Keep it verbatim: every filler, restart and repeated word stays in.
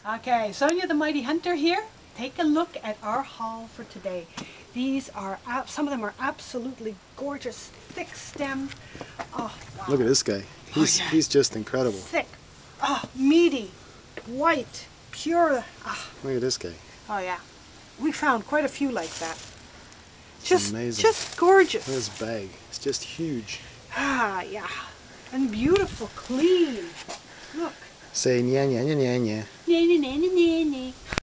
Okay, Sonia the Mighty Hunter here. Take a look at our haul for today. These are, some of them are absolutely gorgeous, thick stem. Oh, wow. Look at this guy. He's, oh, yeah. he's just incredible. Thick, oh, meaty, white, pure. Oh. Look at this guy. Oh yeah, we found quite a few like that. It's just, amazing. just gorgeous. Look at this bag. It's just huge. Ah, yeah, and beautiful, clean. Look. Say nya nya nya nya nya. Nya nya nya nya nya.